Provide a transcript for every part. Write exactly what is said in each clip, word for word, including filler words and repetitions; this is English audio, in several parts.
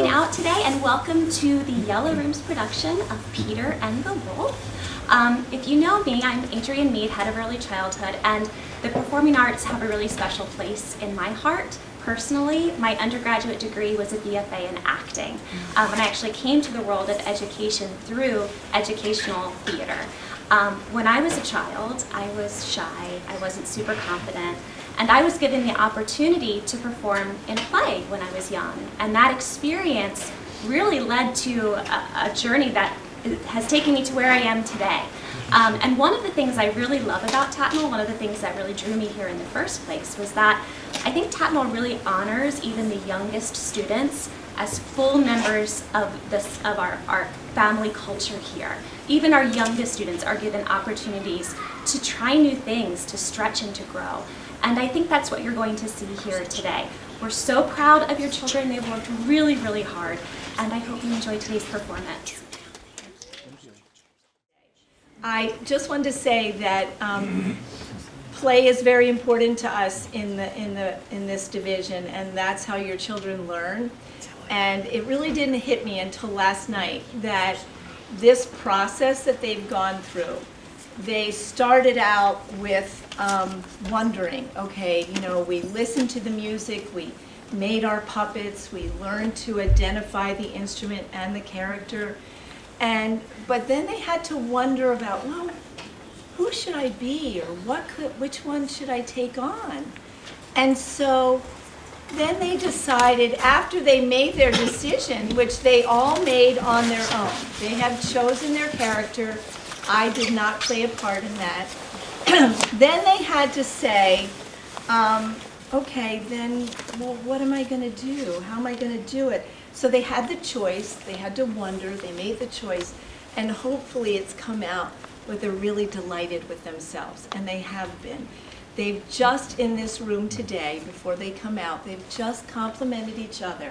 coming out today, and welcome to the Yellow Rooms production of Peter and the Wolf. Um, if you know me, I'm Adrienne Mead, head of early childhood, and the performing arts have a really special place in my heart. Personally, my undergraduate degree was a B F A in acting, um, and I actually came to the world of education through educational theater. Um, when I was a child, I was shy, I wasn't super confident, and I was given the opportunity to perform in a play when I was young. And that experience really led to a, a journey that has taken me to where I am today. Um, and one of the things I really love about Tatnall, one of the things that really drew me here in the first place, was that I think Tatnall really honors even the youngest students as full members of this of our, our family culture here. Even our youngest students are given opportunities to try new things, to stretch and to grow. And I think that's what you're going to see here today. We're so proud of your children. They've worked really, really hard, and I hope you enjoy today's performance. I just wanted to say that um, play is very important to us in the in the in this division, and that's how your children learn. And it really didn't hit me until last night that this process that they've gone through, they started out with um, wondering, okay, you know, we listened to the music, we made our puppets, we learned to identify the instrument and the character, and but then they had to wonder about, well, who should I be, or what could, which one should I take on? And so then they decided, after they made their decision, which they all made on their own, they have chosen their character. I did not play a part in that. Then they had to say, um, okay, then, well, what am I going to do? How am I going to do it? So they had the choice, they had to wonder, they made the choice, and hopefully it's come out where they're really delighted with themselves, and they have been. They've just, in this room today, before they come out, they've just complimented each other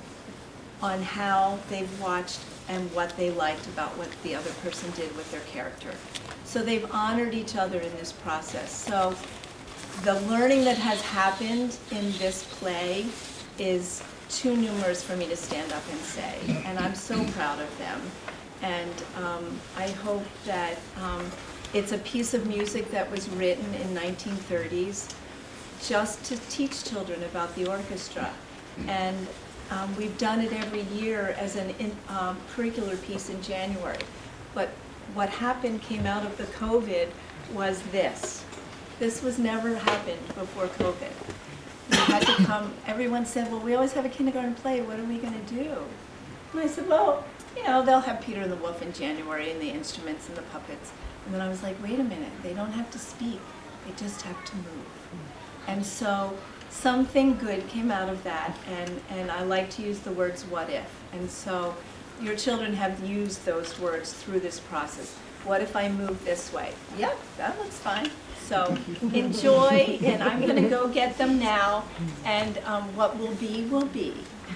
on how they've watched and what they liked about what the other person did with their character. So they've honored each other in this process. So the learning that has happened in this play is too numerous for me to stand up and say, and I'm so proud of them. And um, I hope that um, it's a piece of music that was written in nineteen thirties just to teach children about the orchestra. And um, we've done it every year as an in, um, curricular piece in January. But what happened, came out of the COVID, was this. This was never happened before COVID. We had to come, everyone said, well, we always have a kindergarten play, what are we going to do? And I said, well, you know, they'll have Peter and the Wolf in January, and the instruments and the puppets. And then I was like, wait a minute, they don't have to speak, they just have to move. And so something good came out of that, and, and I like to use the words what if. And so your children have used those words through this process. What if I move this way? Yep, that looks fine. So enjoy, and I'm going to go get them now, and um, what will be, will be.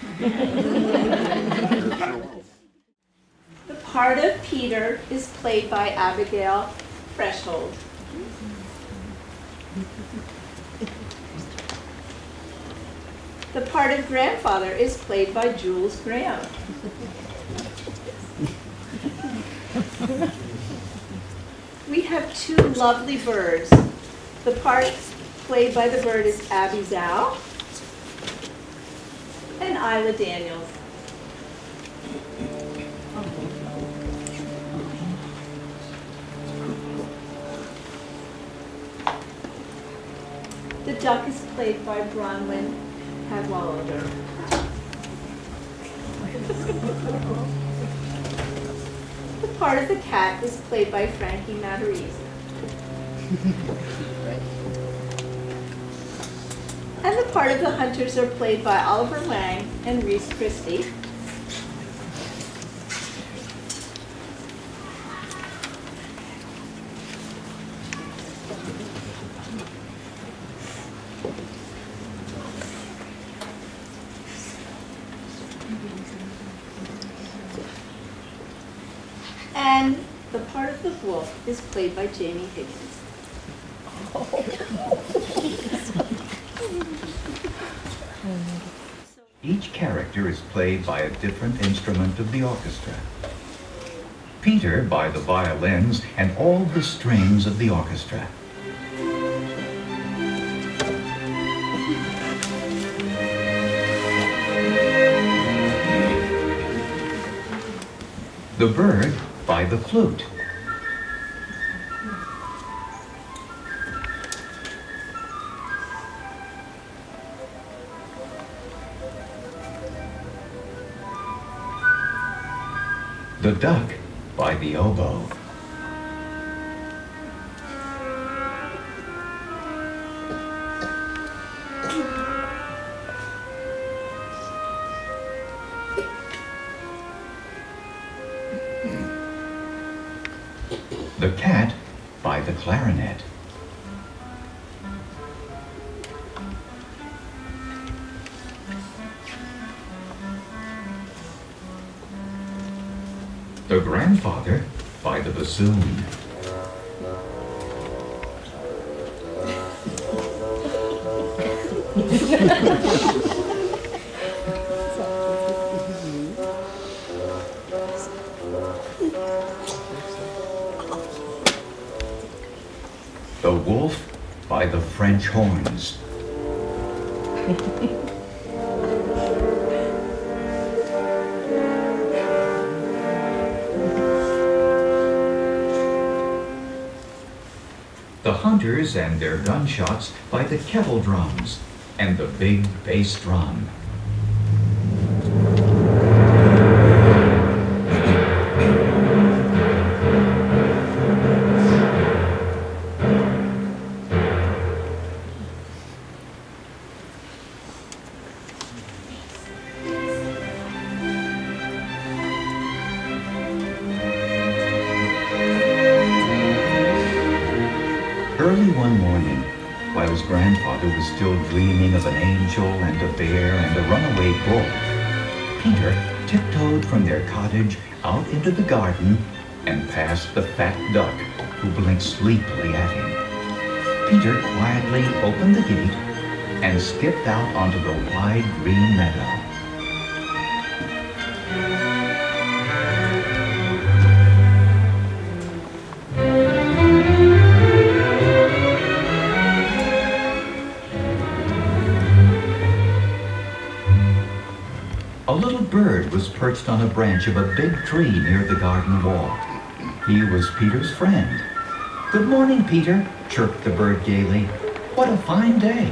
The part of Peter is played by Abigail Freshold. The part of grandfather is played by Jules Graham. We have two lovely birds. The part played by the bird is Abby Zhao and Isla Daniels. The duck is played by Bronwyn Cadwallader. The part of the cat is played by Frankie Matarese. And the part of the hunters are played by Oliver Wang and Reese Christie. And the part of the wolf is played by Jamie Higgins. Oh. Each character is played by a different instrument of the orchestra. Peter by the violins and all the strings of the orchestra. The bird by the flute. The duck by the oboe. The cat by the clarinet. The grandfather by the bassoon. The wolf by the French horns. The hunters and their gunshots by the kettle drums and the big bass drum. Early one morning, while his grandfather was still dreaming of an angel and a bear and a runaway bull, Peter tiptoed from their cottage out into the garden and past the fat duck who blinked sleepily at him. Peter quietly opened the gate and skipped out onto the wide green meadow. A little bird was perched on a branch of a big tree near the garden wall. He was Peter's friend. "Good morning, Peter," chirped the bird gaily. "What a fine day."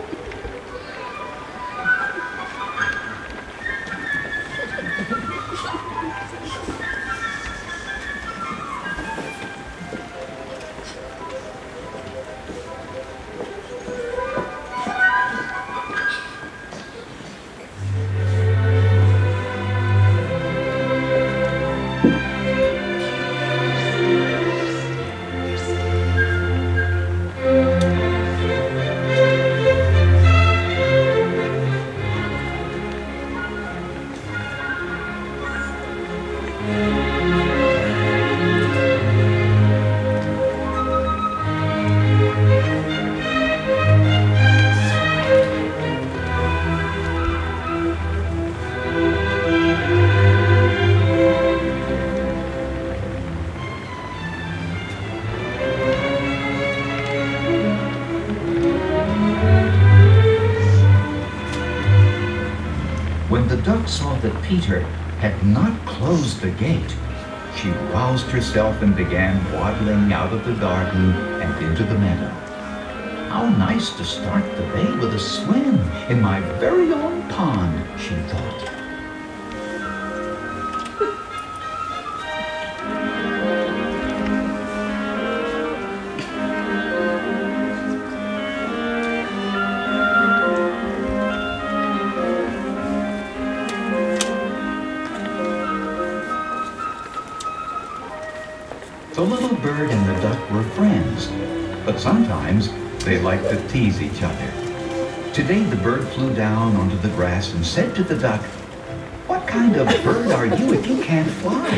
When the duck saw that Peter had not closed the gate, she roused herself and began waddling out of the garden and into the meadow. "How nice to start the day with a swim in my very own pond," she thought. The little bird and the duck were friends, but sometimes they liked to tease each other. Today the bird flew down onto the grass and said to the duck, "What kind of bird are you if you can't fly?"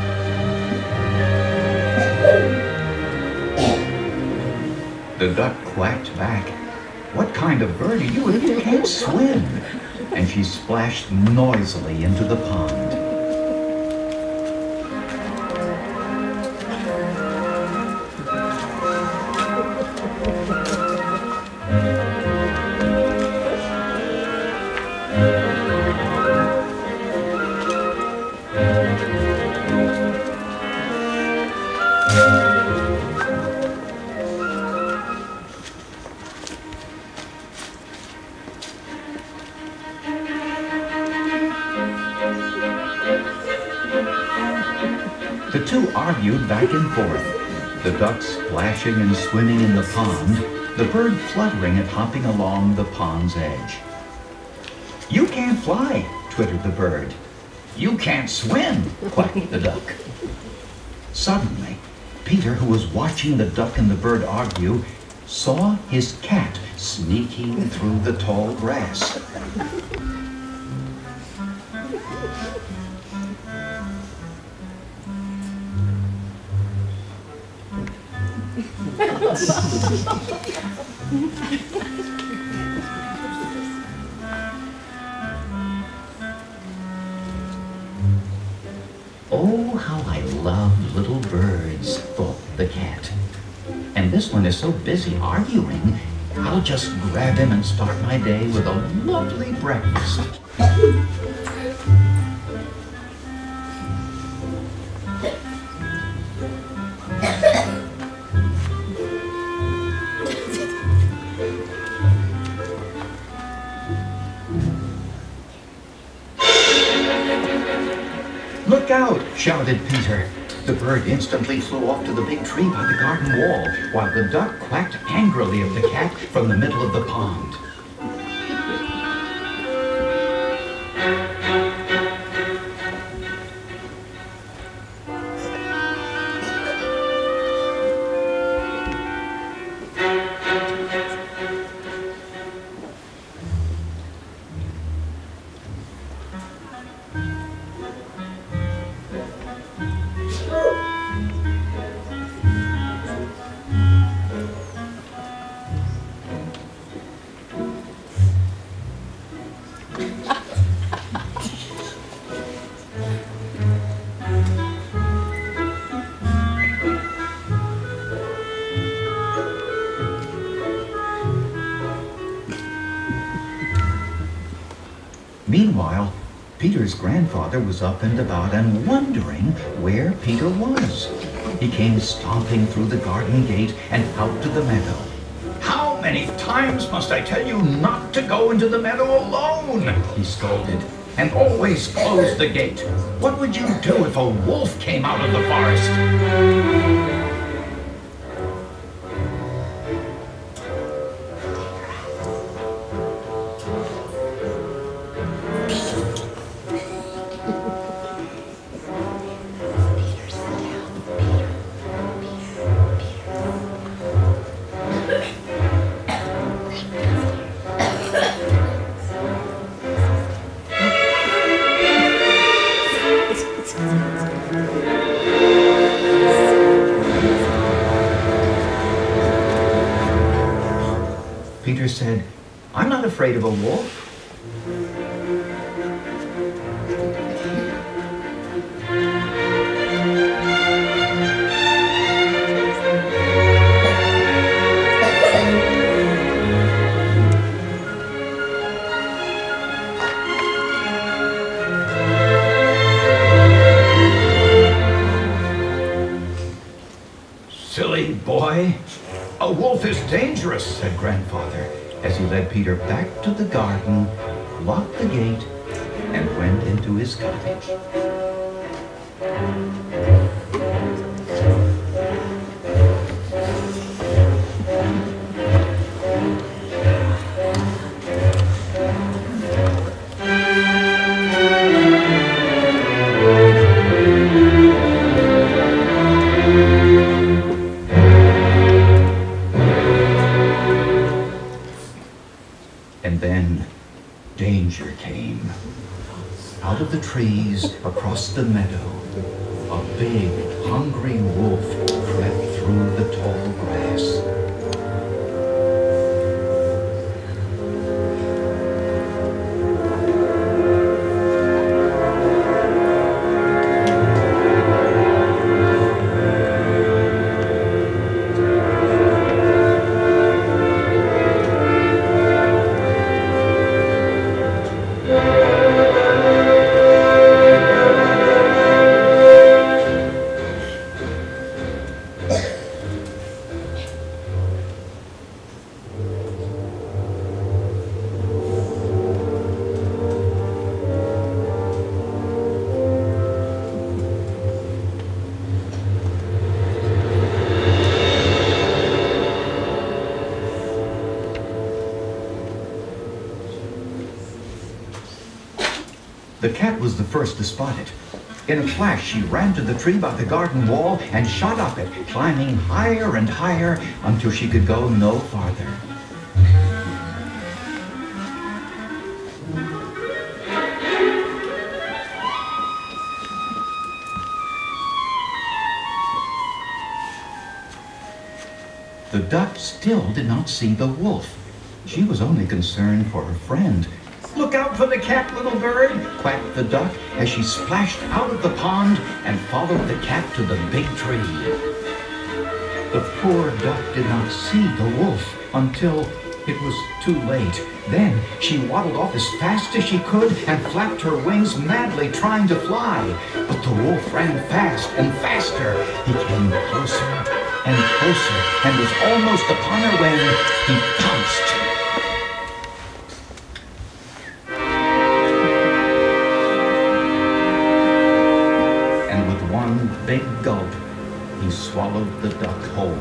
The duck quacked back, "What kind of bird are you if you can't swim?" And she splashed noisily into the pond. The two argued back and forth, the duck splashing and swimming in the pond, the bird fluttering and hopping along the pond's edge. "You can't fly," twittered the bird. "You can't swim," quacked the duck. Suddenly, Peter, who was watching the duck and the bird argue, saw his cat sneaking through the tall grass. "Oh, how I love little birds," thought the cat. "And this one is so busy arguing, I'll just grab him and start my day with a lovely breakfast." "Look out!" shouted Peter. The bird instantly flew off to the big tree by the garden wall, while the duck quacked angrily at the cat from the middle of the pond. Meanwhile, Peter's grandfather was up and about and wondering where Peter was. He came stomping through the garden gate and out to the meadow. "How many times must I tell you not to go into the meadow alone?" he scolded. "And always close the gate. What would you do if a wolf came out of the forest?" Peter said, "I'm not afraid of a wolf." "Silly boy, a wolf is dangerous," said Grandfather, as he led Peter back to the garden, locked the gate, and went into his cottage. And then danger came. Out of the trees, across the meadow, a big, hungry wolf crept through the tall grass. The cat was the first to spot it. In a flash, she ran to the tree by the garden wall and shot up it, climbing higher and higher until she could go no farther. The duck still did not see the wolf. She was only concerned for her friend. "Look out for the cat, little bird," quacked the duck as she splashed out of the pond and followed the cat to the big tree. The poor duck did not see the wolf until it was too late. Then she waddled off as fast as she could and flapped her wings madly, trying to fly. But the wolf ran fast and faster. He came closer and closer and was almost upon her when he pounced. Big gulp, he swallowed the duck whole.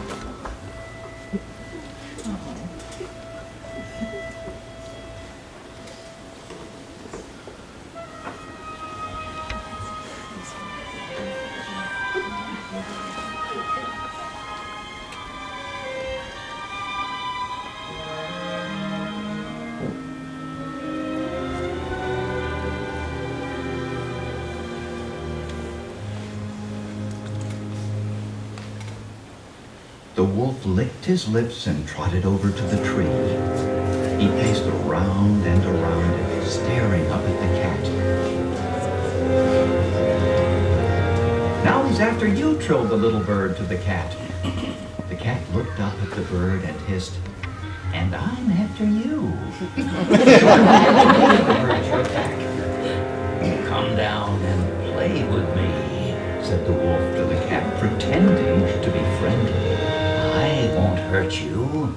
The wolf licked his lips and trotted over to the tree. He paced around and around it, staring up at the cat. "Now he's after you," trilled the little bird to the cat. The cat looked up at the bird and hissed, "And I'm after you." The bird chirped back. "Come down and play with me," said the wolf to the cat, pretending to be friendly. "I won't hurt you."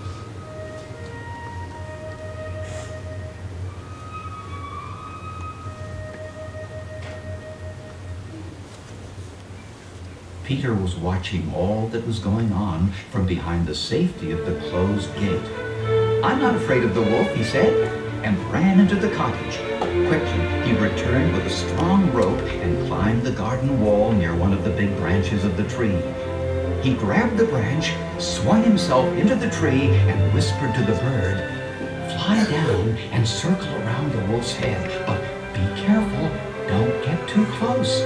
Peter was watching all that was going on from behind the safety of the closed gate. "I'm not afraid of the wolf," he said, and ran into the cottage. Quickly, he returned with a strong rope and climbed the garden wall near one of the big branches of the tree. He grabbed the branch, swung himself into the tree, and whispered to the bird, "Fly down and circle around the wolf's head, but be careful, don't get too close."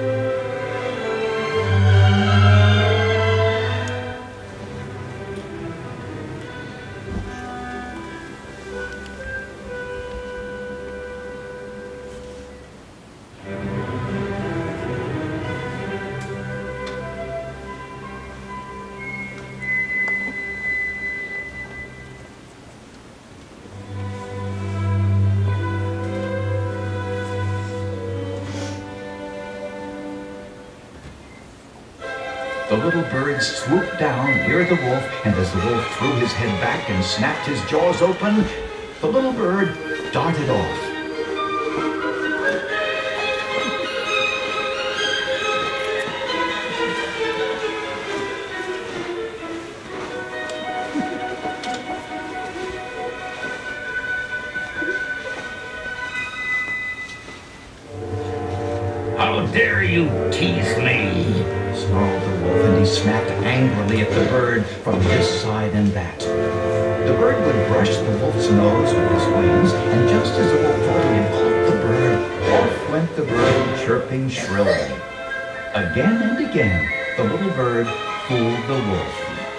The little bird swooped down near the wolf, and as the wolf threw his head back and snapped his jaws open, the little bird darted off. "How dare you tease me?" snarled the wolf, and he snapped angrily at the bird from this side and that. The bird would brush the wolf's nose with his wings, and just as the wolf thought he had caught the bird, off went the bird chirping shrilly. Again and again, the little bird fooled the wolf.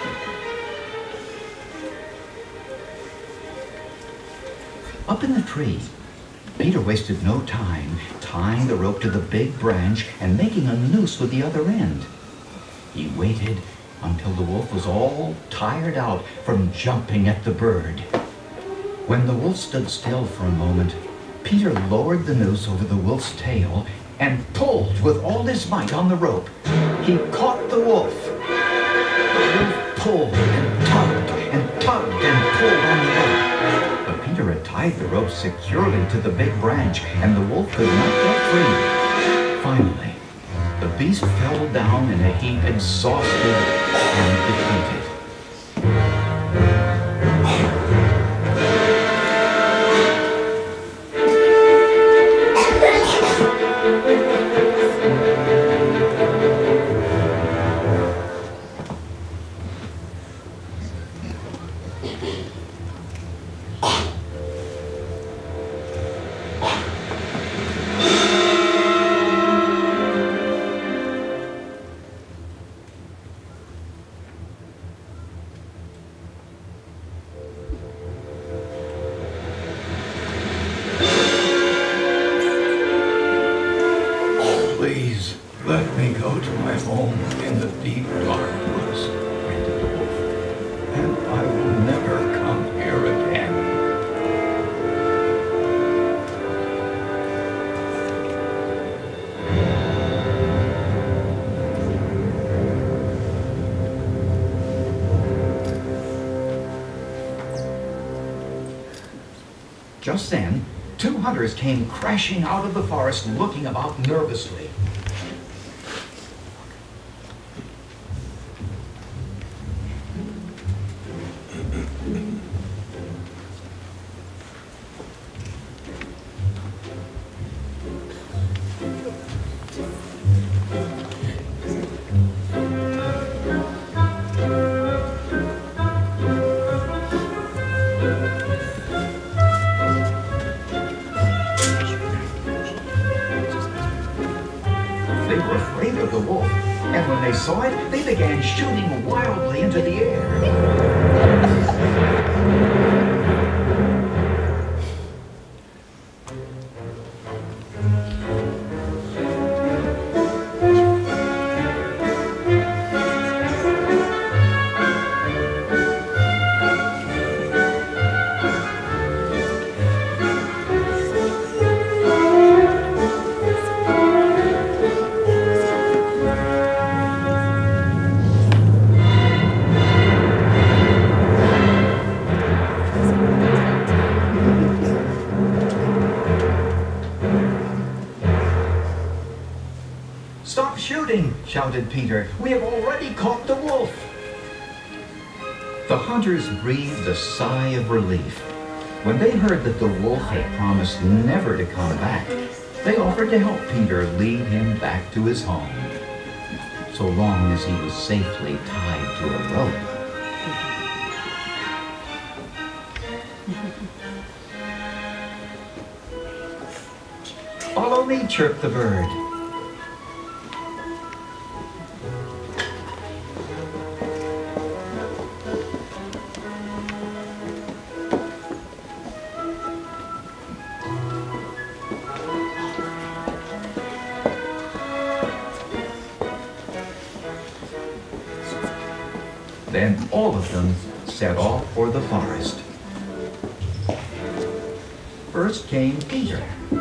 Up in the tree, Peter wasted no time tying the rope to the big branch and making a noose with the other end. He waited until the wolf was all tired out from jumping at the bird. When the wolf stood still for a moment, Peter lowered the noose over the wolf's tail and pulled with all his might on the rope. He caught the wolf. The wolf pulled and tugged and tugged and pulled on the rope. But Peter had tied the rope securely to the big branch, and the wolf could not get free. Finally, the beast fell down in a heap, exhausted and defeated. to my home in the deep dark woods, greeted the wolf, and I will never come here again. Just then, two hunters came crashing out of the forest, looking about nervously. They were afraid of the wolf, and when they saw it, they began shooting wildly into the air. Stop shooting, shouted Peter. We have already caught the wolf. The hunters breathed a sigh of relief. When they heard that the wolf had promised never to come back, they offered to help Peter lead him back to his home, so long as he was safely tied to a rope. Follow me, chirped the bird. Then all of them set off for the forest. First came Peter.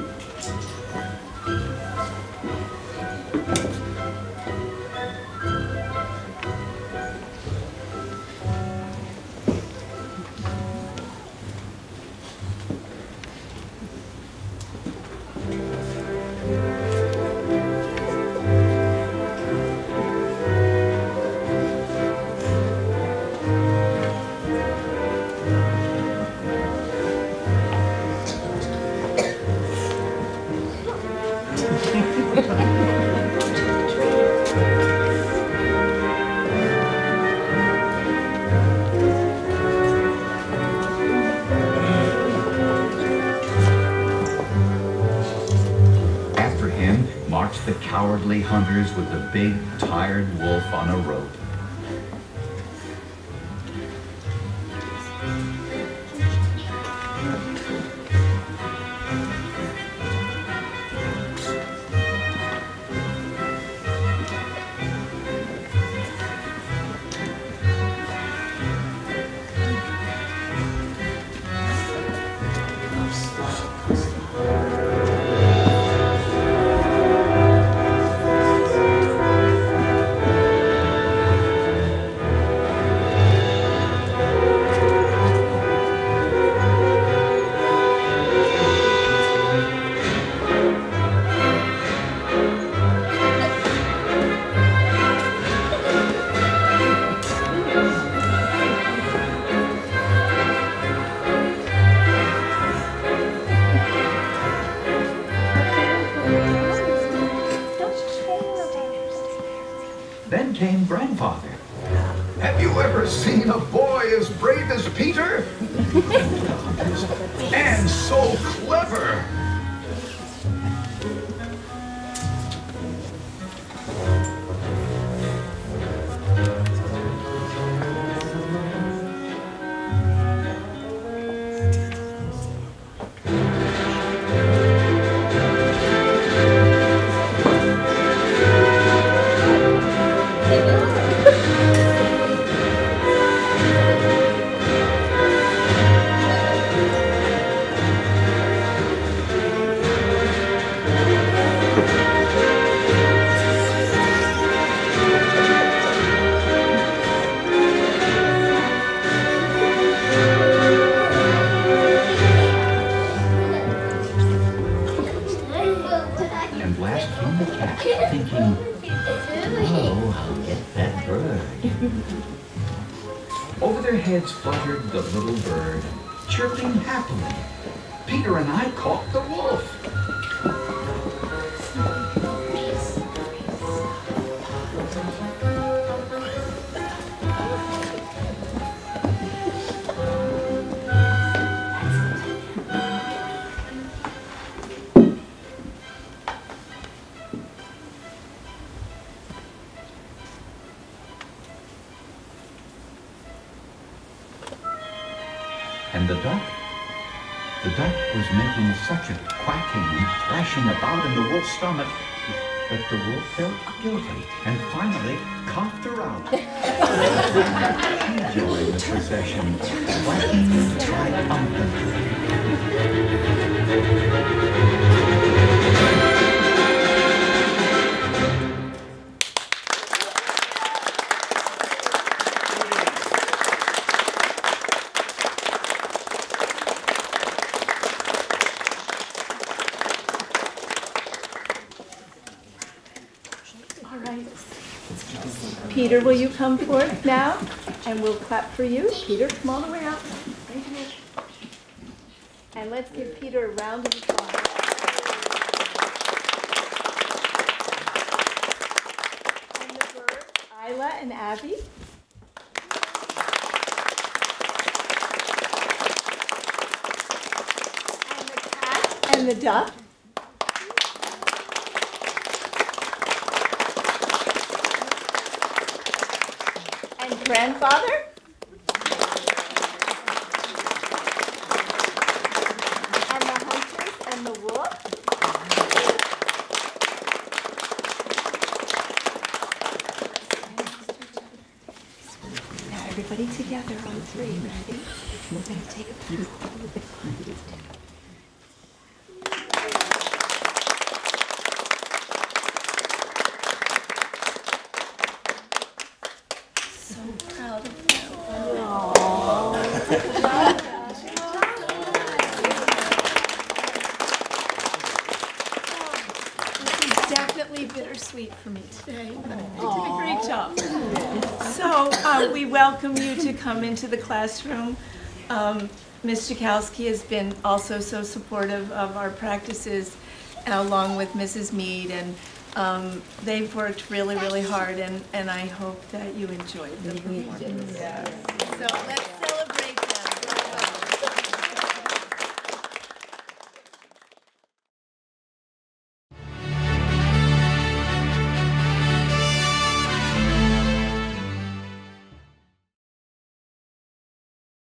After him marched the cowardly hunters with the big, tired wolf on a rope. Then came Grandfather. Have you ever seen a boy as brave as Peter? And so clever! thinking, oh, I'll get that bird. Over their heads fluttered the little bird, chirping happily. Peter and I caught the wolf. And the duck? The duck was making such a quacking and thrashing about in the wolf's stomach that the wolf felt guilty and finally coughed her out. She joined the procession, quacking triumphantly. Peter, will you come forth now? And we'll clap for you. Peter, come all the way out. Right here. And let's give Peter a round of applause. And the birds, Isla and Abby. And the cat and the duck. Grandfather? And the hunters and the wolf? Now everybody together on three, ready? We're going to take a picture. Definitely bittersweet for me today, but you did a great job. So uh, we welcome you to come into the classroom. Um, Miz Chakowski has been also so supportive of our practices, along with Missus Mead, and um, they've worked really, really hard, and, and I hope that you enjoyed the performance. So let's